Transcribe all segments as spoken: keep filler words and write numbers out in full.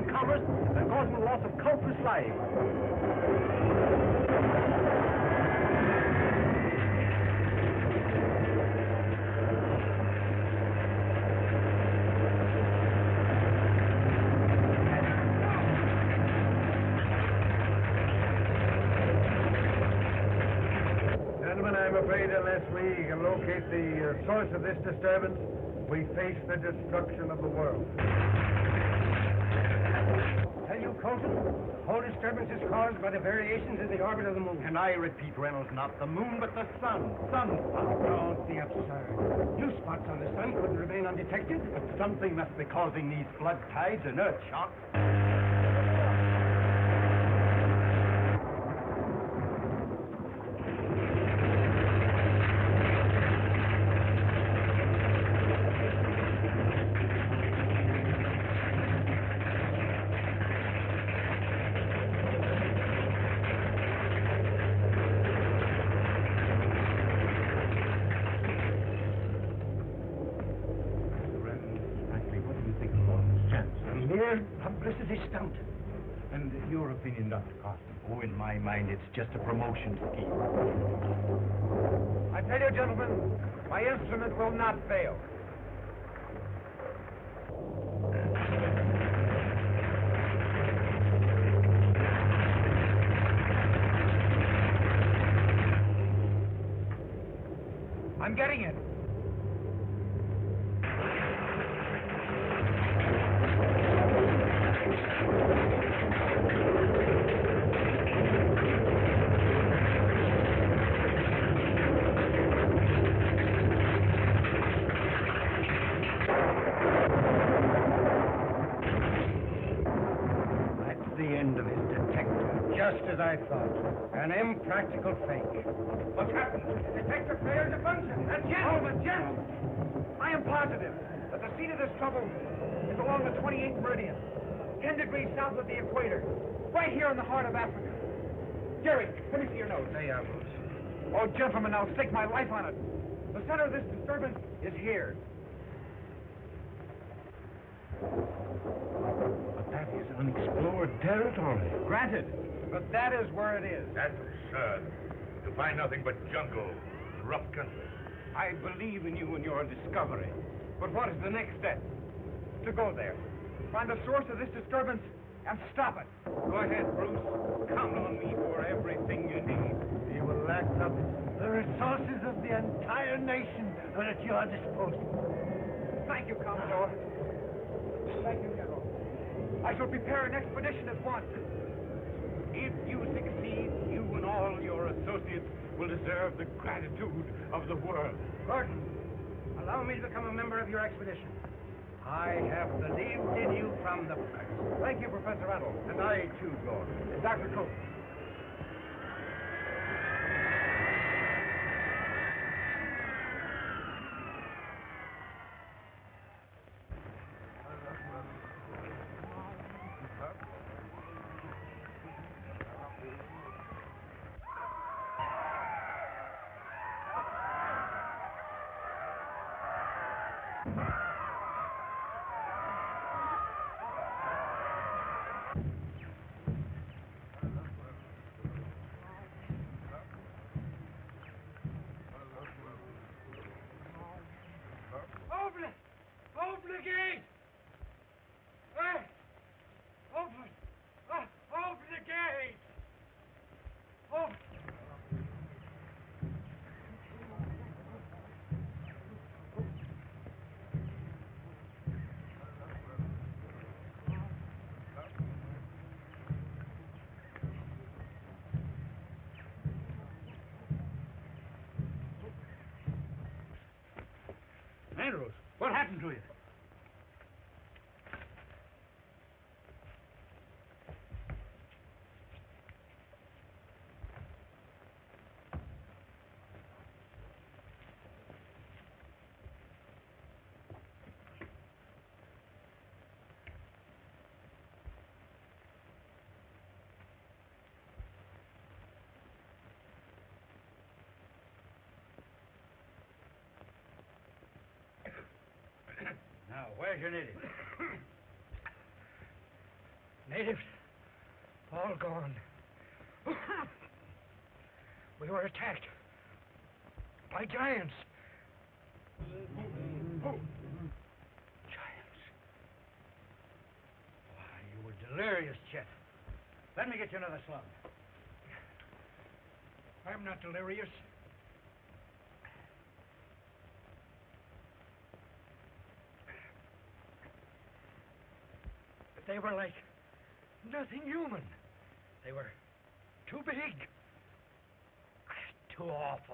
commerce and causing the loss of countless lives. I'm afraid unless we can locate the uh, source of this disturbance, we face the destruction of the world. Tell you, Colton, the whole disturbance is caused by the variations in the orbit of the moon. And I repeat, Reynolds, not the moon, but the sun. Sunspots. Don't be absurd. New spots on the sun couldn't remain undetected. But something must be causing these flood tides and earth shocks. Publicity stunt. And your opinion, Doctor Carson? Oh, in my mind, it's just a promotion scheme. I tell you, gentlemen, my instrument will not fail. I'm getting it. Just as I thought. An impractical fake. What's happened? The detector failed to function. That's it. Oh, but Jeff, I am positive that the seat of this trouble is along the twenty-eighth meridian, ten degrees south of the equator, right here in the heart of Africa. Jerry, let me see your nose. There you are, Bruce. Oh, gentlemen, I'll stake my life on it. The center of this disturbance is here. But that is unexplored territory. Granted, but that is where it is. That's absurd. To find nothing but jungle, rough country. I believe in you and your discovery. But what is the next step? To go there, find the source of this disturbance, and stop it. Go ahead, Bruce. Count on me for everything you need. You will lack nothing. The resources of the entire nation are at your disposal. Thank you, Commodore. Thank you, General. I shall prepare an expedition at once. If you succeed, you and all your associates will deserve the gratitude of the world. Gordon, allow me to become a member of your expedition. I have believed in you from the first. Thank you, Professor Reynolds. And I, too, Gordon. And Doctor Coates. Andrews, what happened to you? Now, where's your native? Natives, all gone. We were attacked by giants. Giants. Why, you were delirious, Chet. Let me get you another slug. I'm not delirious. But they were like nothing human. They were too big. Too awful.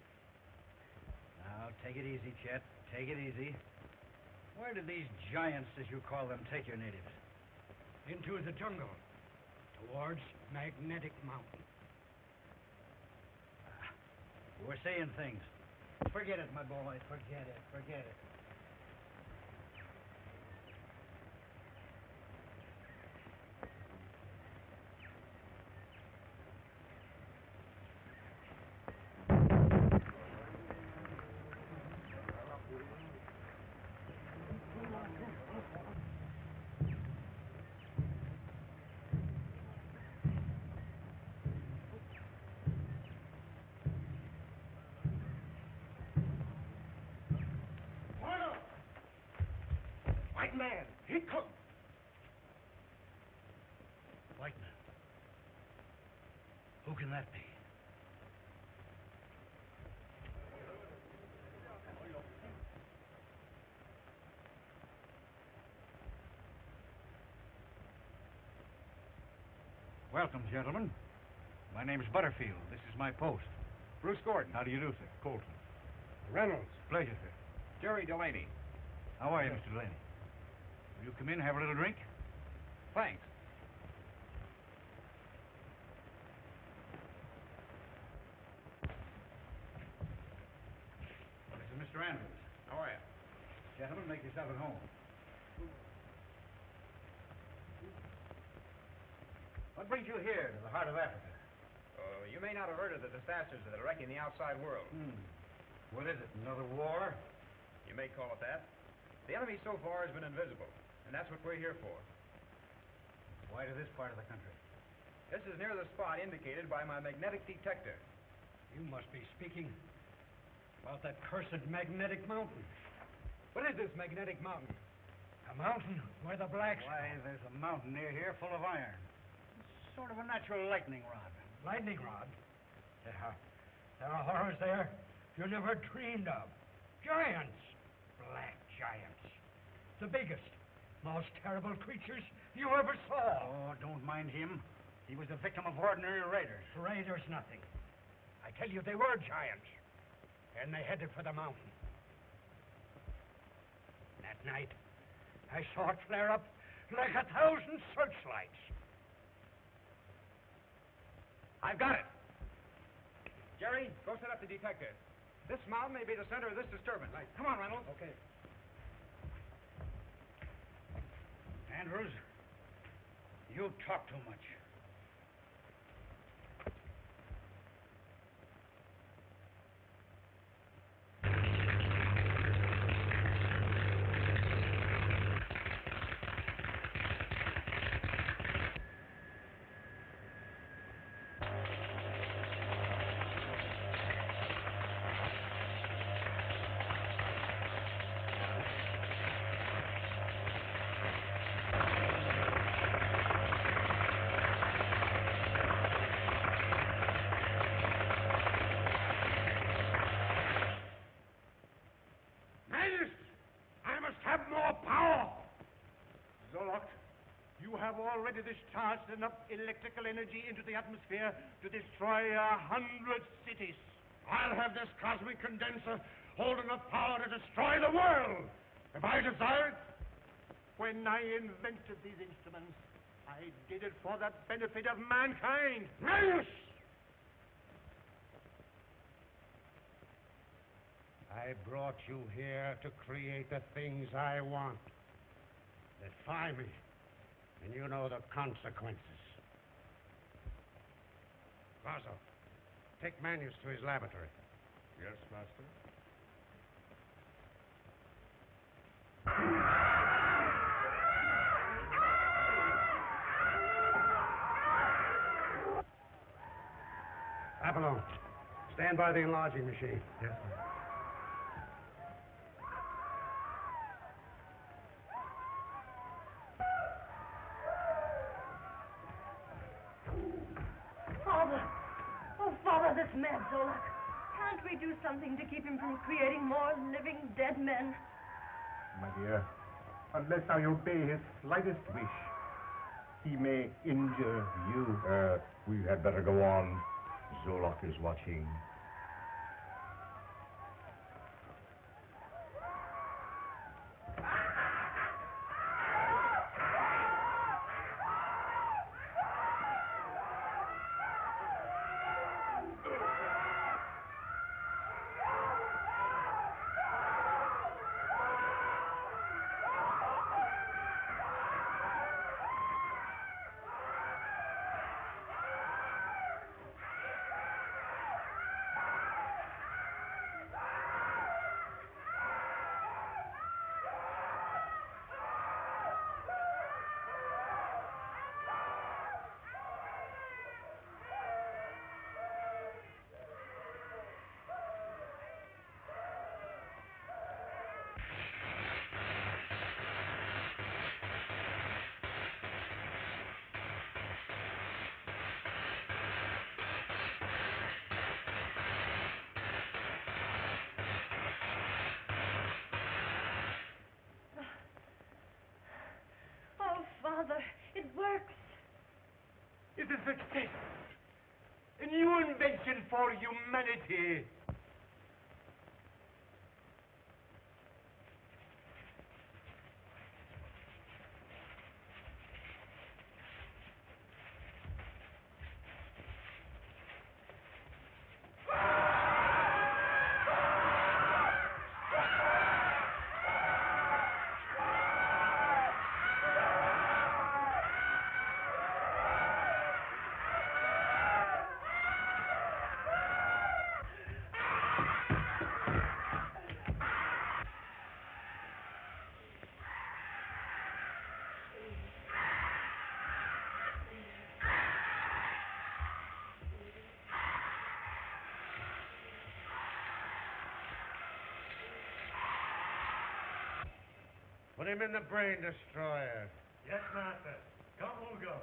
Now, take it easy, Chet. Take it easy. Where did these giants, as you call them, take your natives? Into the jungle. Towards Magnetic Mountain. Ah, you were saying things. Forget it, my boy. Forget it. Forget it. Man, he comes. White man. Who can that be? Welcome, gentlemen. My name's Butterfield. This is my post. Bruce Gordon. How do you do, sir? Colton. Reynolds. Pleasure, sir. Jerry Delaney. How are you, Mister Delaney? Will you come in and have a little drink? Thanks. This is Mister Andrews. How are you? Gentlemen, make yourself at home. What brings you here to the heart of Africa? Oh, you may not have heard of the disasters that are wrecking the outside world. Hmm. What is it, another war? You may call it that. The enemy so far has been invisible, and that's what we're here for. Why to this part of the country? This is near the spot indicated by my magnetic detector. You must be speaking about that cursed magnetic mountain. What is this magnetic mountain? A mountain where the blacks... Why, there's a mountain near here full of iron. It's sort of a natural lightning rod. Lightning rod? There are, there are horrors there you never dreamed of. Giants. Black giants. The biggest, most terrible creatures you ever saw. Oh, don't mind him. He was the victim of ordinary raiders. Raiders nothing. I tell you, they were giants. And they headed for the mountain. That night, I saw it flare up like a thousand searchlights. I've got it. Jerry, go set up the detector. This mountain may be the center of this disturbance. Right. Come on, Reynolds. Okay. Andrews, you talk too much. Already discharged enough electrical energy into the atmosphere to destroy a hundred cities. I'll have this cosmic condenser hold enough power to destroy the world if I desire it. When I invented these instruments, I did it for the benefit of mankind. Yes! I brought you here to create the things I want. Defy me, and you know the consequences. Lazo, take Manius to his laboratory. Yes, Master. Avalon, stand by the enlarging machine. Yes, sir. Father! Oh, Father, this mad Zolok. Can't we do something to keep him from creating more living dead men? My dear, unless I obey his slightest wish, he may injure you. Uh, we had better go on. Zolok is watching. Oh, Father, it works. It's a success. A new invention for humanity. Put him in the brain destroyer. Yes, master. Come, we'll go.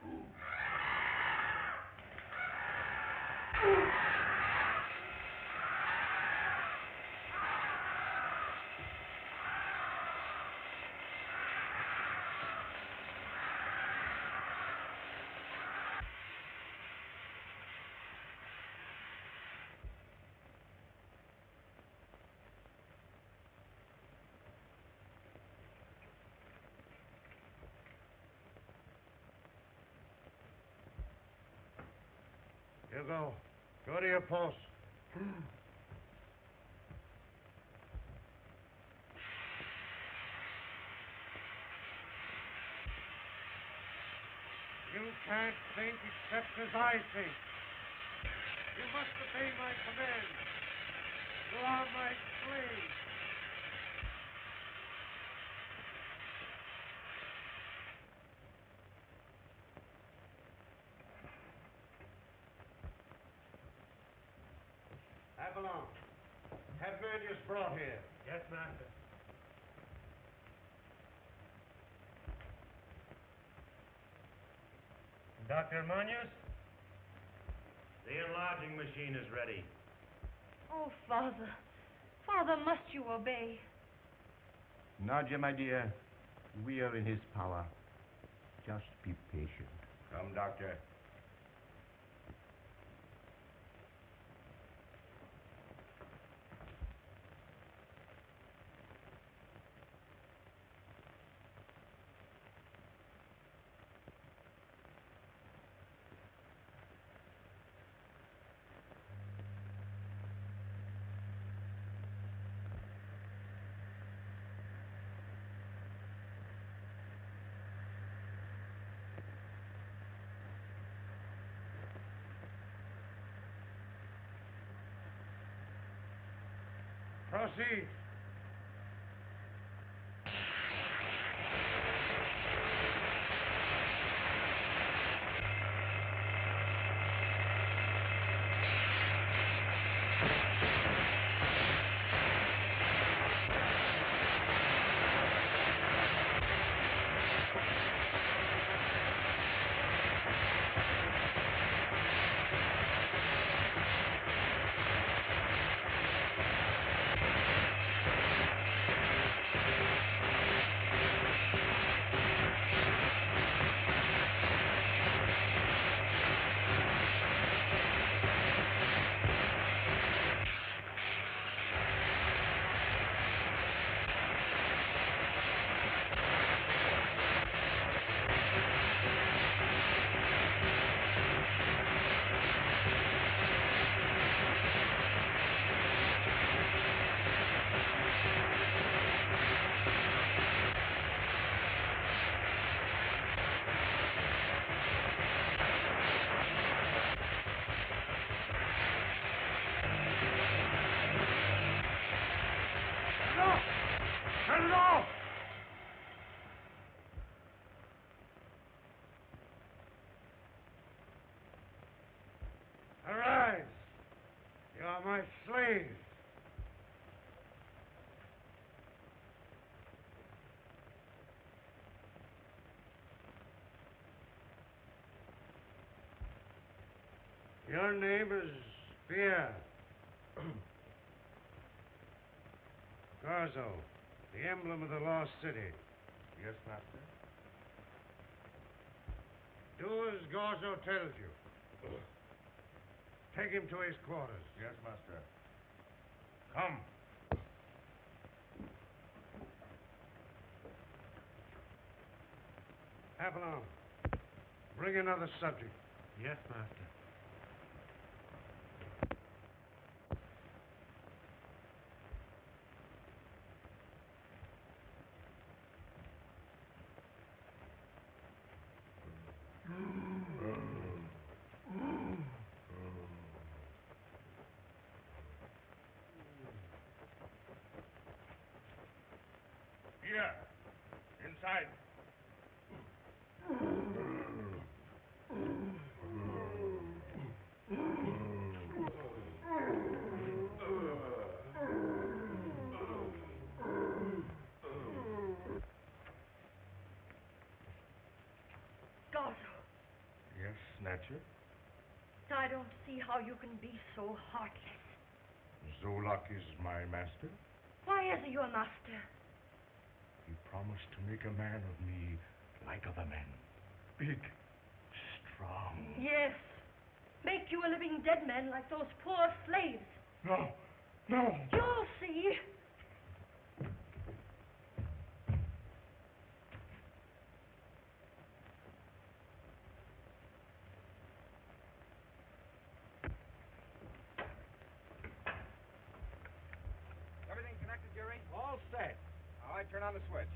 You go. Go to your post. You can't think except as I think. You must obey my command. You are my slave. Avalon, have Manius brought here. Yes, master. Doctor Manius? The enlarging machine is ready. Oh, Father. Father, must you obey? Nadia, my dear, we are in his power. Just be patient. Come, doctor. Proceed. Your name is Pierre. Garzo, the emblem of the lost city. Yes, master. Do as Garzo tells you. Take him to his quarters. Yes, master. Come. Avalon, bring another subject. Yes, master. Here. Inside. Garzo, Yes, Snatcher? I don't see how you can be so heartless. Zolok is my master. Why is he your master? He promised to make a man of me like other men. Big, strong. Yes. Make you a living dead man like those poor slaves. No, no. You'll see. Everything connected, Jerry? All set. All right, turn on the switch.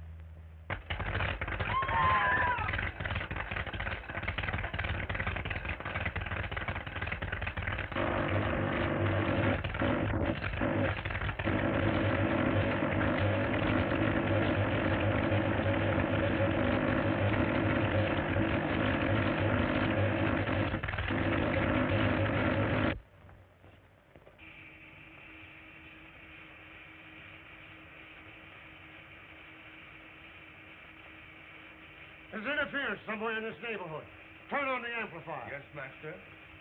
There's interference somewhere in this neighborhood. Turn on the amplifier. Yes, master.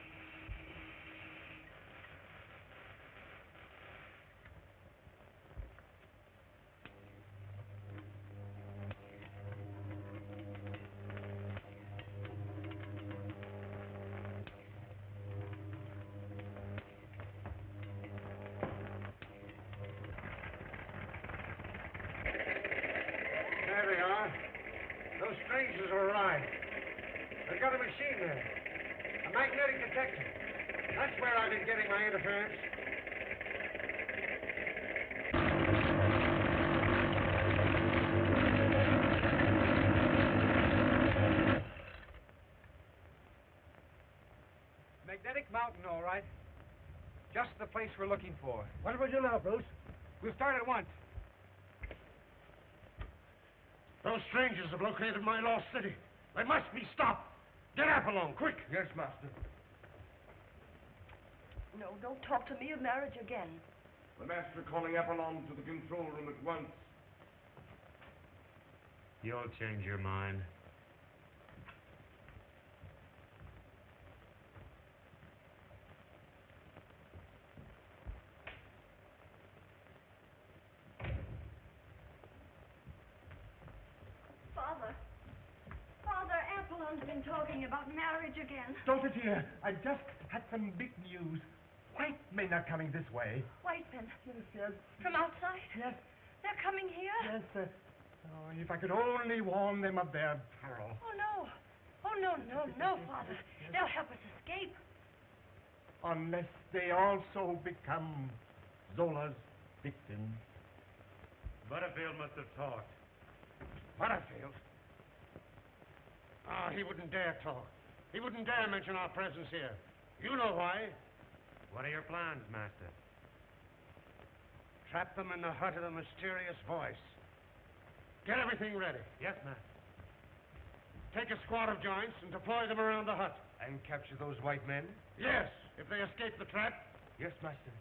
There they are. Those strangers have arrived. They've got a machine there. A magnetic detector. That's where I've been getting my interference. Magnetic mountain, all right. Just the place we're looking for. What do we do now, Bruce? We'll start at once. Those strangers have located my lost city. They must be stopped. Get Apollon, quick. Yes, master. No, don't talk to me of marriage again. The master calling Apollon to the control room at once. You'll change your mind. Father. Father, Apollon's been talking about marriage again. Daughter dear, I just had some big news. White men are coming this way. White men. Yes, yes. From outside? Yes, They're coming here? yes. Uh, oh, if I could only warn them of their peril. Oh, no. Oh, no, no, no, Father. They'll help us escape. Unless they also become Zola's victims. Butterfield must have talked. Butterfield? Ah, he wouldn't dare talk. He wouldn't dare mention our presence here. You know why. What are your plans, Master? Trap them in the hut of the mysterious voice. Get everything ready. Yes, Master. Take a squad of giants and deploy them around the hut. And capture those white men? Yes, if they escape the trap. Yes, master.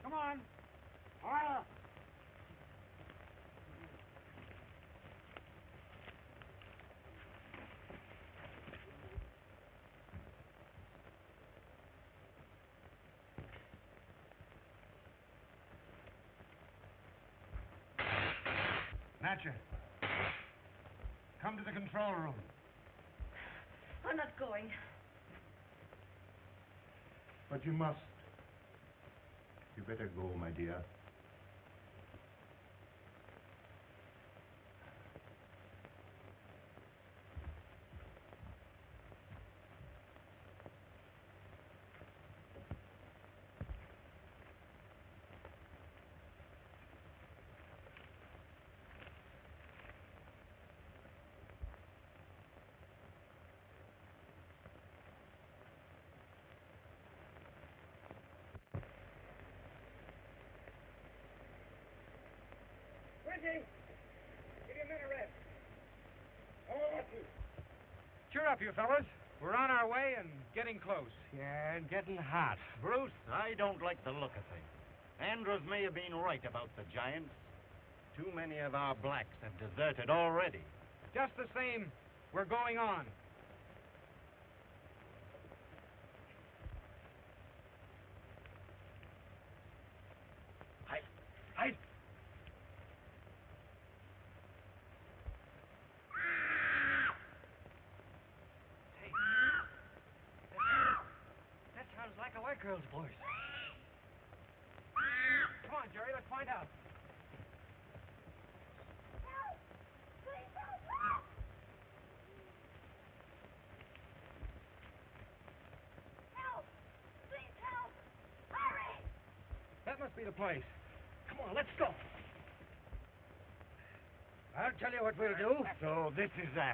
Come on. Ah! Natcher, come to the control room. I'm not going. But you must. You better go, my dear. Quincy! Give your men a rest. All at you. Cheer up, you fellas. We're on our way and getting close. Yeah, and getting hot. Bruce, I don't like the look of things. Andrews may have been right about the giants. Too many of our blacks have deserted already. Just the same, we're going on. Hide! Hide! That sounds like a white girl's voice. Come on, Jerry, let's find out. That must be the place. Come on, let's go. I'll tell you what we'll do. So this is that.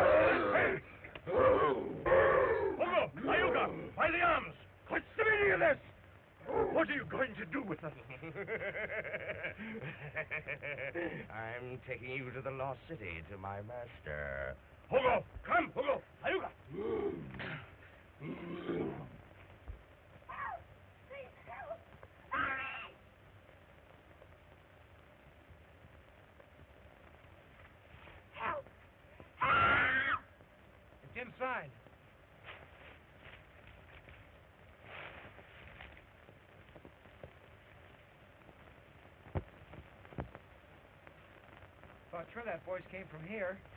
Hugo! Ayuga! By the arms! What's the meaning of this? What are you going to do with us? I'm taking you to the Lost City, to my master. Hugo! Come, Hugo! Ayuga! It's inside. Thought sure that voice came from here.